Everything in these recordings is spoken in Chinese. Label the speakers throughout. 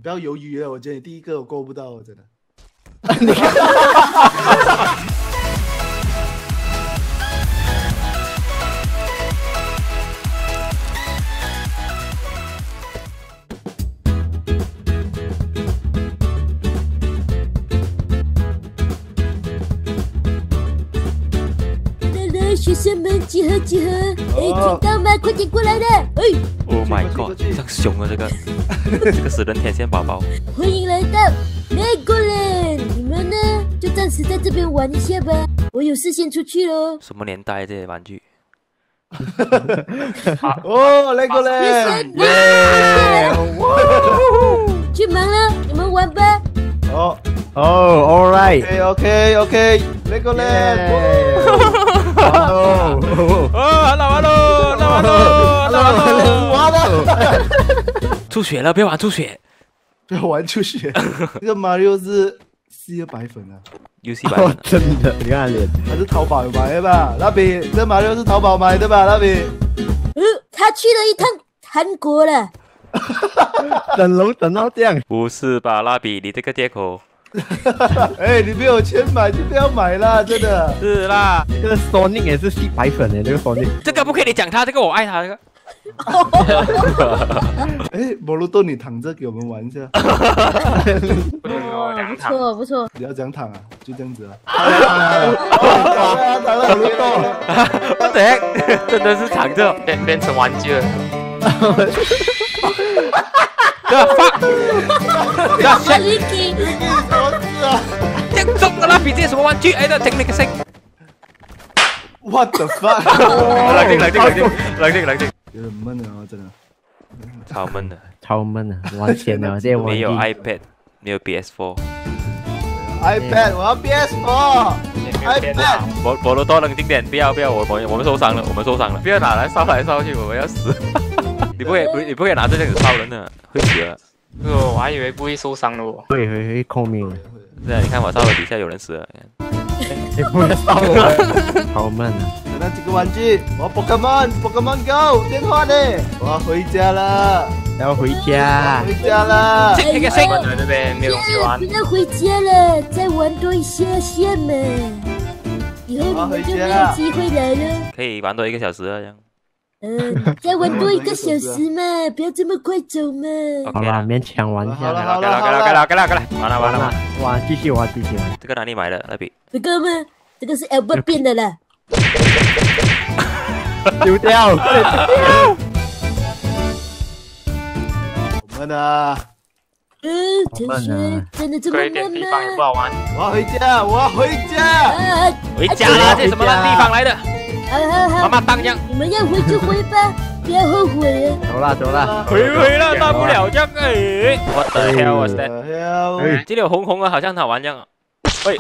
Speaker 1: 不要犹豫了，我觉得你第一个我够不到，真的。
Speaker 2: 学生们集合集合！听到吗？快点过来了
Speaker 3: ！Oh my god， 这样凶啊！这个死人天线宝宝。
Speaker 2: 欢迎来到Legoland，你们呢就暂时在这边玩一下吧，我有事先出去喽。
Speaker 3: 什么年代这些玩具？
Speaker 1: 哦 ，Legoland，
Speaker 2: 去忙了，你们玩吧。
Speaker 4: all right。OK，Legoland。
Speaker 3: 哦，好了完了，出血了，别玩出血，
Speaker 1: 不要玩出血。这个马里奥是400粉啊，
Speaker 3: 游戏版
Speaker 4: 真的，你看脸，
Speaker 1: 还是淘宝买的吧？蜡笔，这马里奥是淘宝买的吧？蜡笔，
Speaker 2: 他去了一趟韩国了。
Speaker 4: 等龙等到这样，
Speaker 3: 不是吧？蜡笔，你这个借口。
Speaker 1: 哎，你没有钱买就不要买啦，真的。
Speaker 3: 是啦，
Speaker 4: 这个 Sonic 也是400粉的，这个 Sonic。
Speaker 3: 这个不可以讲他，这个我爱他，这个。
Speaker 1: 哎，摩洛多，你躺着给我们玩一下。
Speaker 2: 不错不错。
Speaker 1: 你要怎样躺啊？就这样子啊。
Speaker 4: 躺了摩洛多。
Speaker 3: 我的，真的是躺着
Speaker 5: 变成玩具了。
Speaker 3: fuck！
Speaker 2: Ricky，
Speaker 1: 什么事啊？
Speaker 3: 这样中的蜡笔，这什么玩具？哎，听那个声。
Speaker 1: What the fuck！
Speaker 3: 冷静。
Speaker 1: 有点闷啊，真的。
Speaker 3: 超闷的，
Speaker 4: 超闷啊！玩钱了，这
Speaker 3: 没有 iPad， 没有
Speaker 1: PS4。iPad， 我要 PS4。iPad。
Speaker 3: 摩洛多冷静点，不要，我们受伤了，不要拿来烧来烧去，我们要死。你不可以拿这样子烧人的，会死的。
Speaker 5: 我还以为不会受伤了我。
Speaker 4: 会控命。
Speaker 3: 对啊，你看我烧了底下有人死了。
Speaker 4: 你不要烧我，好闷啊！
Speaker 1: 那几个玩具，我要 Pokemon Go 电话呢，我要回家了，
Speaker 4: 要回家
Speaker 1: 了。
Speaker 3: 这个声，
Speaker 5: 这边没有东西玩。
Speaker 2: 不要回家了，再玩多一下下嘛。以后你们就没有机会来了。
Speaker 3: 可以玩多1个小时啊，这样。
Speaker 2: 再玩多1个小时嘛，不要这么快走嘛。
Speaker 4: 好啦，勉强玩一下。
Speaker 3: 该了，完了，
Speaker 4: 玩，继续玩。
Speaker 3: 这个哪里买的？蜡笔？
Speaker 2: 这个吗？这个是 Albert 变的啦。
Speaker 4: 丢掉。
Speaker 1: 我们呢？
Speaker 2: 同学，真的这么闷吗？
Speaker 5: 不好玩。
Speaker 1: 我要回家。
Speaker 3: 回家了，这什么烂地方来的？
Speaker 2: 好，
Speaker 3: 妈妈当家，
Speaker 2: 你们要回就回吧，不要后悔啊！
Speaker 4: 走了，
Speaker 3: 回了，大不了这样哎。我的 hell was that？ 这里有红的，好像好玩这样啊。喂，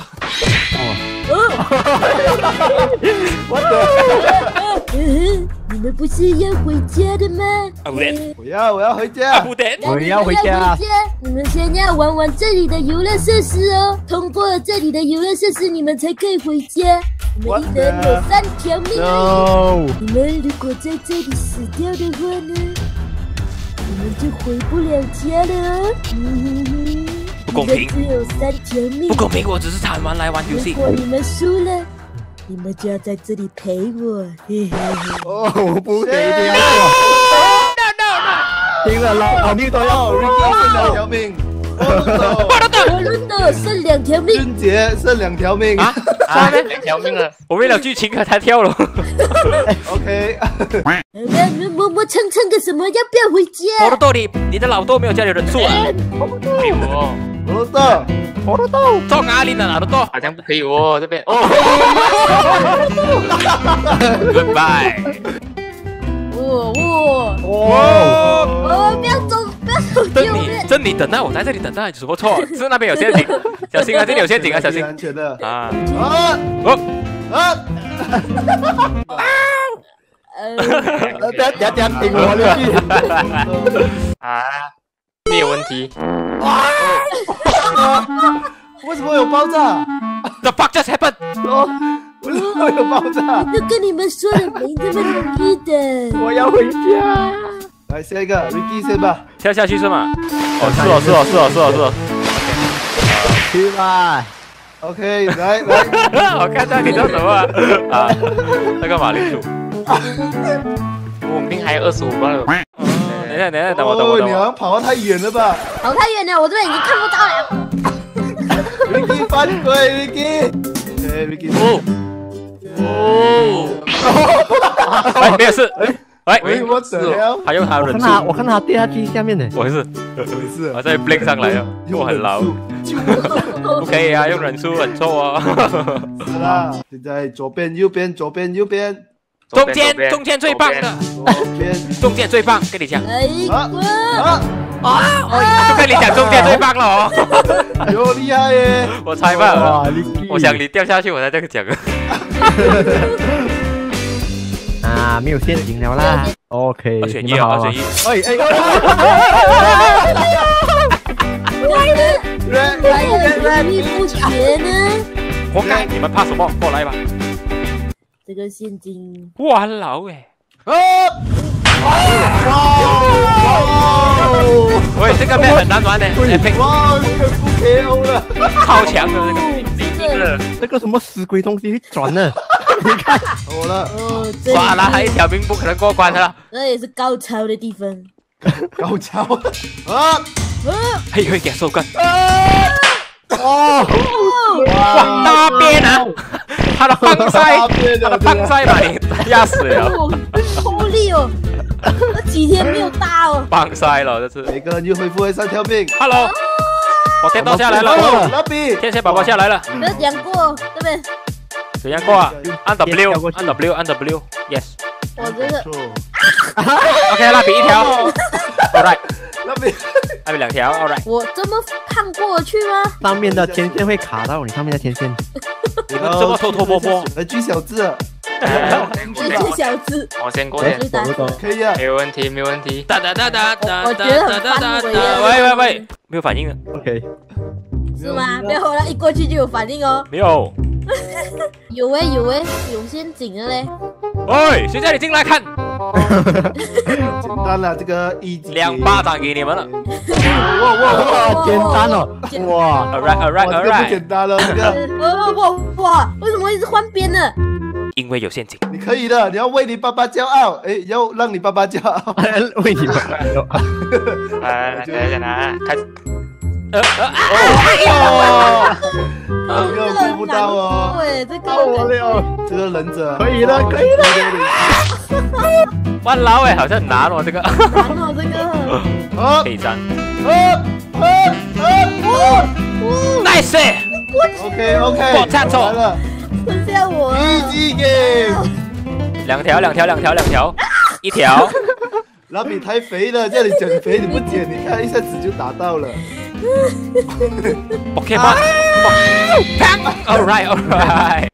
Speaker 2: 你们不是要回家的吗？
Speaker 1: 我要回家。
Speaker 4: 我要回家。
Speaker 2: 你们先要玩这里的游乐设施哦，通过了这里的游乐设施，你们才可以回家。你们一人有3条命而已。你们如果在这里死掉的话呢，你们就回不了家了哦。
Speaker 3: 不公平，
Speaker 2: 只有3条命。
Speaker 3: 不公平，我只是贪玩来玩游戏。
Speaker 2: 如果你们输了，你们就要在这里陪我。
Speaker 4: 我不给你要。听了老命都要
Speaker 1: Ricky 剩2条命。
Speaker 2: 摩洛多剩2条命。
Speaker 1: 俊杰剩2条命。
Speaker 5: 2条命了。
Speaker 3: 我为了剧情才跳了。
Speaker 1: OK。
Speaker 2: 磨蹭个什么？要不要回家？
Speaker 3: 摩洛多，你的老豆没有家里人住啊？
Speaker 5: 陪我。
Speaker 1: 摩洛多，
Speaker 3: 做哪里的摩洛多？
Speaker 5: 好像不可以哦，这边。
Speaker 3: Goodbye。
Speaker 2: 不要走，
Speaker 3: 等你等啊，我在这里等啊，有什么错？是那边有陷阱，小心啊，这里有陷阱啊，小心。
Speaker 1: 安全的
Speaker 3: 啊！
Speaker 4: 等顶我了去。
Speaker 5: 没有问题。
Speaker 1: 为什么有爆炸
Speaker 3: ？The fuck just happened？
Speaker 1: 为什么有爆炸？
Speaker 2: 都跟你们说了，没这么容易的。
Speaker 4: 我要回家。
Speaker 1: 来下一个 ，Ricky 先吧。
Speaker 3: 跳下去是吗？ 哦，
Speaker 4: 去吧。
Speaker 1: OK，来，
Speaker 3: 我看到你叫什么啊？那个马铃薯。
Speaker 5: 我命还有25分了。
Speaker 3: 等一下，等我。
Speaker 1: 你好像跑得太远了吧
Speaker 2: 跑太远了，我这边已经看不到了。
Speaker 1: ？Vicky 犯规 ，Vicky。OK，Vicky。
Speaker 3: 哎，没有事。哎，
Speaker 1: 喂，What the hell？
Speaker 3: 他用他忍术，
Speaker 4: 我看他掉下去下面呢。
Speaker 3: 我是，
Speaker 1: 没事。
Speaker 3: 我再 blink 上来了，我很牢，不可以啊，用忍术很臭啊。
Speaker 1: 是啦，现在左边、右边，左边、右边，
Speaker 3: 中间最棒的，
Speaker 1: 左边。
Speaker 3: 中间最棒，跟你讲。
Speaker 2: 来一个，
Speaker 3: 就跟你讲中间最棒了哦。
Speaker 1: 有厉害耶！
Speaker 3: 我猜吧，
Speaker 4: 哇，
Speaker 3: 我想你掉下去，我才这个讲。
Speaker 4: 啊，没有陷阱了啦。OK，
Speaker 3: 2选1啊，2选1。
Speaker 2: 还有余力不全呢。
Speaker 3: 活该，你们怕什么？过来吧。
Speaker 2: 这个陷阱，
Speaker 3: 哇，老哎。喂，这个妹很难玩的，
Speaker 1: 哇，这个不 KO 了，
Speaker 3: 超强的那个，
Speaker 4: 这个什么死鬼东西转呢？
Speaker 1: 好了，
Speaker 2: 哦，这
Speaker 3: 哇，那还一条命不可能过关的。
Speaker 2: 这也是高潮的地方。
Speaker 1: 高潮啊！
Speaker 3: 嘿，会给收棍。
Speaker 1: 哇，
Speaker 3: 那边啊，他的棒塞把你压死了。
Speaker 2: 好力哦，这几天没有打哦。
Speaker 3: 棒塞了，这次。
Speaker 1: 每个人又恢复回3条命。
Speaker 3: Hello， 我电动下来了，
Speaker 1: 拉比，
Speaker 3: 天线宝宝下来了。
Speaker 2: 你们讲过对不对？
Speaker 3: 怎样过啊？按 W，yes。
Speaker 2: 我这个
Speaker 3: OK， 蜡笔1条。All right，
Speaker 1: 拉比
Speaker 3: 2条。All right。
Speaker 2: 我这么看过去吗？
Speaker 4: 上面的天线会卡到你上面的天线。
Speaker 3: 你们这么偷摸摸？
Speaker 1: 来狙小智，
Speaker 2: 这小子，
Speaker 5: 我先过点，
Speaker 1: 可以啊，
Speaker 5: 没有问题，没有问题。
Speaker 2: 我觉得很翻回啊。
Speaker 3: 喂，没有反应了。
Speaker 4: OK，
Speaker 2: 是吗？不要回来，一过去就有反应哦。
Speaker 3: 没有。
Speaker 2: 有有陷阱的嘞。
Speaker 3: 喂，谁叫你进来看？
Speaker 1: 简单了，这个
Speaker 3: 2巴掌给你们了。
Speaker 4: 哇，简单哦，哇
Speaker 3: ，All
Speaker 1: 这个不
Speaker 3: right。
Speaker 1: 简单了，这个
Speaker 2: 哇，为什么一直换边呢？
Speaker 3: 因为有陷阱。
Speaker 1: 你可以的，你要为你爸爸骄傲，哎，要让你爸爸骄傲。
Speaker 4: 为你们。
Speaker 5: 来，开始。
Speaker 1: 又做不到哦。
Speaker 2: 对，
Speaker 1: 这个忍者
Speaker 4: 可以了，可以了。
Speaker 3: 万老哎，好像很难哦，这个。
Speaker 2: 难哦，这个。
Speaker 3: 可以粘。Nice。
Speaker 1: OK，
Speaker 3: 我猜错
Speaker 1: 了，
Speaker 2: 剩下我。
Speaker 1: Easy game。
Speaker 3: 2条，1条。
Speaker 1: 拉比太肥了，叫你减肥你不减，你看一下子就打到了。
Speaker 3: OK 吗？All right。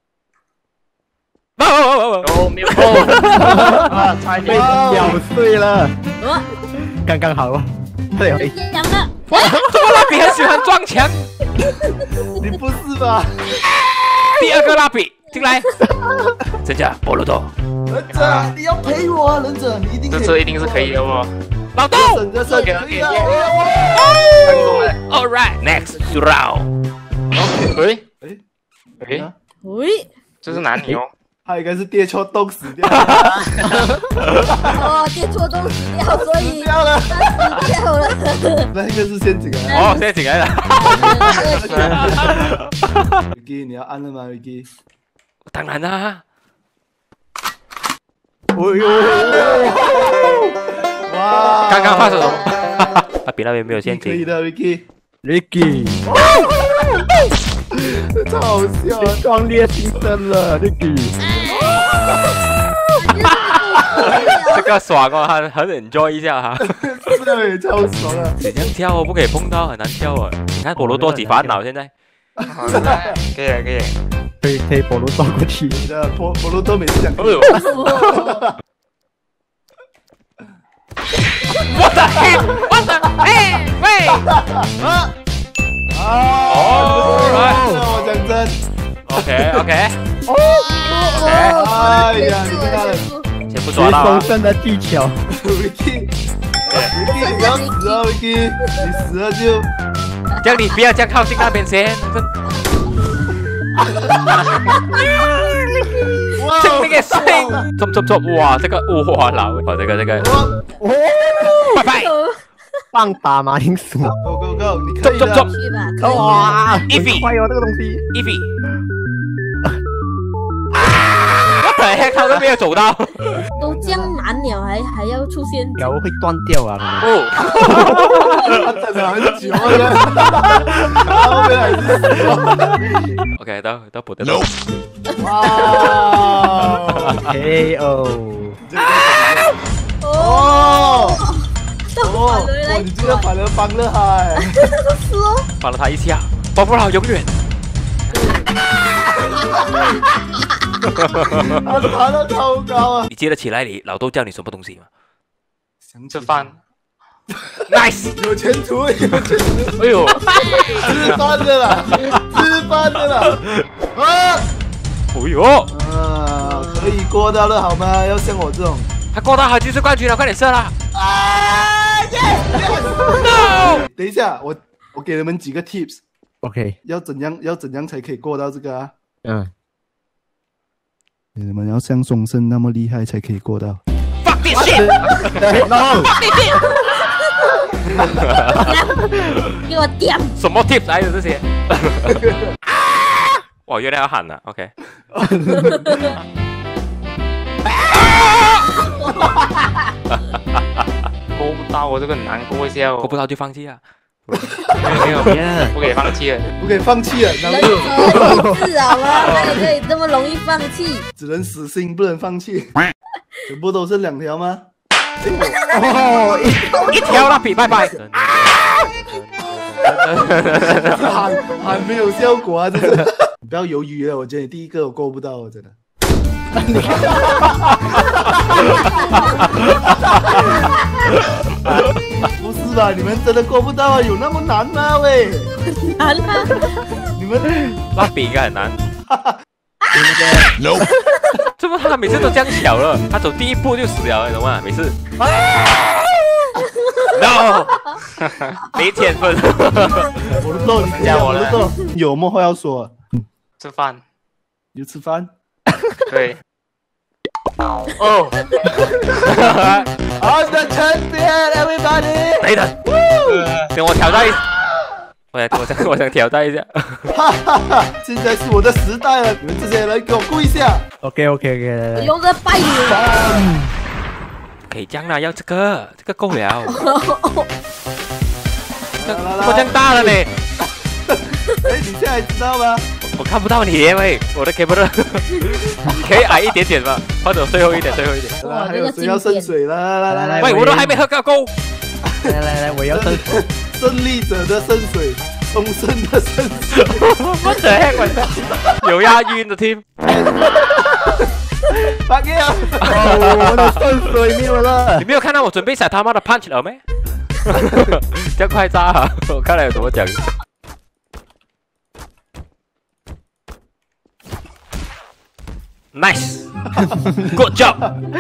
Speaker 5: 哦，没有
Speaker 4: 啊，差点被咬碎了，刚刚好啊。对，
Speaker 2: 讲了。
Speaker 3: 哇，这个蜡笔很喜欢撞墙。
Speaker 1: 你不是吧？
Speaker 3: 第2个蜡笔进来。真假？波罗多。
Speaker 1: 忍者，你要陪我，忍者，你一定可以。
Speaker 5: 这次一定是可以的哦。
Speaker 3: 老豆。
Speaker 1: 可以啊。
Speaker 5: 成功了。
Speaker 3: All right, next round.
Speaker 5: 喂，
Speaker 2: 喂，
Speaker 5: 这是哪里哦？
Speaker 1: 他应该是跌错洞死掉。
Speaker 2: 哦，跌错洞死掉，所以
Speaker 1: 掉了，
Speaker 2: 死掉了。
Speaker 1: 那个是陷阱啊。
Speaker 3: 哦，陷阱来了。
Speaker 1: Vicky， 你要按了吗 ，Vicky？
Speaker 3: 当然啦。
Speaker 1: 哇！
Speaker 3: 刚刚发生什么？他比那边没有陷阱。
Speaker 1: 可以的
Speaker 4: ，Ricky。
Speaker 1: 超好笑，
Speaker 4: 壮烈牺牲了 ，Ricky。
Speaker 3: 这个爽哦，很 enjoy 一下哈。
Speaker 1: 对，超爽啊！
Speaker 3: 怎样跳哦？不可以碰到，很难跳哦。你看波罗多几烦恼现在。
Speaker 5: 可以。
Speaker 4: 可以波罗多过去。
Speaker 1: 你的波罗多每次讲。
Speaker 3: What the heck? What the heck? 喂！
Speaker 1: 我讲真。
Speaker 3: OK。
Speaker 1: 哎呀，你看他了。
Speaker 3: 先不抓到啊。
Speaker 4: 丰盛的技巧。
Speaker 1: Vicky， 你要死啊，Vicky！你死了就。
Speaker 3: 这样你不要这样靠近那边先。
Speaker 1: 哇！
Speaker 3: 这个声，走，哇，这个哇老，哇这个，拜拜。
Speaker 4: 棒打马铃薯。
Speaker 1: Go，你可以的。
Speaker 2: 去吧，可以。
Speaker 4: 哇
Speaker 3: ，Evie，
Speaker 4: 快哦这个东西。
Speaker 3: Evie。对，他都没有走到，
Speaker 2: 都这样难了，还要出现？
Speaker 4: 脚会断掉啊！
Speaker 3: 哦，
Speaker 1: 他等了很久了，后面还是死了。
Speaker 3: OK， 到补的。
Speaker 1: 哇
Speaker 4: KO。
Speaker 1: 哦，
Speaker 2: 来，
Speaker 1: 你这个反而帮了他，
Speaker 2: 是哦，
Speaker 3: 帮了他一下，帮不了永远。
Speaker 1: 他爬得超高啊！
Speaker 3: 你接得起来，老豆叫你什么东西吗？
Speaker 5: 吃饭。
Speaker 3: Nice，
Speaker 1: 有前途，有前途。
Speaker 3: 哎呦，
Speaker 1: 吃饭的啦，吃饭的啦。啊！
Speaker 3: 哎呦，
Speaker 1: 可以过到了好吗？要像我这种。
Speaker 3: 他过到好就是冠军了，快点射啦！
Speaker 1: 啊 ！Yes！No！ 等一下，我给你们几个 tips。OK， 要怎样才可以过到这个啊？你们要像松生那么厉害才可以过到。
Speaker 3: Fuck this shit！
Speaker 1: No！
Speaker 2: 给我点。
Speaker 3: 什么 tips 还有这些？哇，原来要喊了 ，OK。
Speaker 5: 过不到，我这个很难过一下哦。
Speaker 3: 过不到就放弃啊！
Speaker 5: 没有，不可以放弃了，
Speaker 1: 不可以放弃了，
Speaker 2: 人格意志好吗？哪里可以这么容易放弃？
Speaker 1: 只能死心，不能放弃。全部都是2条吗？
Speaker 3: 一条蜡笔，拜拜。
Speaker 1: 喊没有效果啊！真的，你不要犹豫了，我觉得你第一个我过不到，真的。不是吧？你们真的过不到啊？有那么难吗？喂，
Speaker 2: 难啊！
Speaker 1: 你们
Speaker 3: 蜡笔应该很难。No， 怎么他每次都这样小了？他走第一步就死了，你懂吗？每次。No， 没天分。
Speaker 1: 我都懂，你讲我都懂。有么话要说？
Speaker 5: 吃饭。
Speaker 1: 有吃饭？
Speaker 5: 对。
Speaker 3: 哦。
Speaker 1: I'm the champion, everybody！
Speaker 3: 等等，等我挑战一下。我想挑战一下。
Speaker 1: 哈哈哈！现在是我的时代了，你们这些人给我跪下。
Speaker 4: OK，
Speaker 2: 我用这拜你。
Speaker 3: 可以这样啦，要这个够了。我这样大了呢。
Speaker 1: 哎，你现在知道吗？
Speaker 3: 我看不到你，喂，我的 camera， 你可以矮一点点吗？或者最后一点。
Speaker 1: 哇，还有谁要渗水了？来，
Speaker 3: 喂，我都还没喝够。
Speaker 4: 来，我要渗水。
Speaker 1: 胜利者的渗水，重生的渗水。
Speaker 3: 我的 heck， 有押韵的 team。
Speaker 1: 把给我，
Speaker 4: 我的渗水没有了。
Speaker 3: 你没有看到我准备撒他妈的 punch 了没？这样快炸啊！我看了有怎么讲。Nice， good job。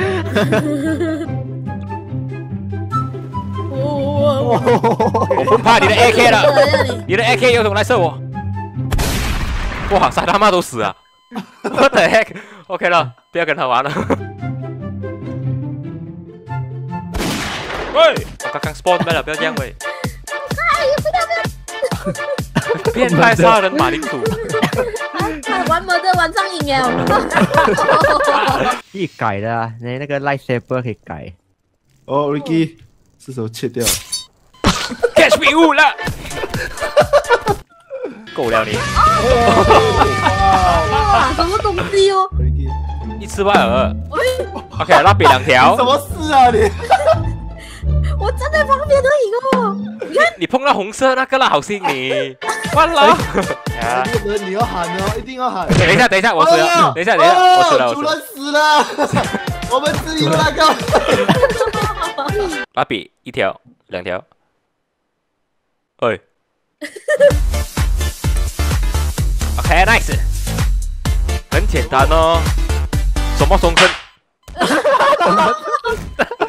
Speaker 3: 我不怕你的 AK 了，你的 AK 有种来射我。哇，撒他妈都死啊 ！What the heck？OK 了，不要跟他玩了。喂，我刚刚 spawn 没了，不要这样喂。变态杀人马铃薯。
Speaker 2: 他玩魔的玩上瘾了。
Speaker 4: 可以改的啊，那个 lightsaber 可以改。
Speaker 1: 哦 ，Ricky， 是手切掉。
Speaker 3: Catch me 误了。够了你。
Speaker 2: 哇，什么东西哦？
Speaker 3: 一次半饵。OK， 蜡笔2条。
Speaker 1: 什么事啊你？
Speaker 2: 我站在旁边而已哦。你看，
Speaker 3: 你碰到红色那个了，好心你。完了。
Speaker 1: 这个人你要喊哦，一定要喊。
Speaker 3: 等一下，我死了。等一下，我死了。
Speaker 1: 主人死了，我们只有那个。
Speaker 3: 蜡笔1条2条。哎。OK， nice。很简单哦。什么松生？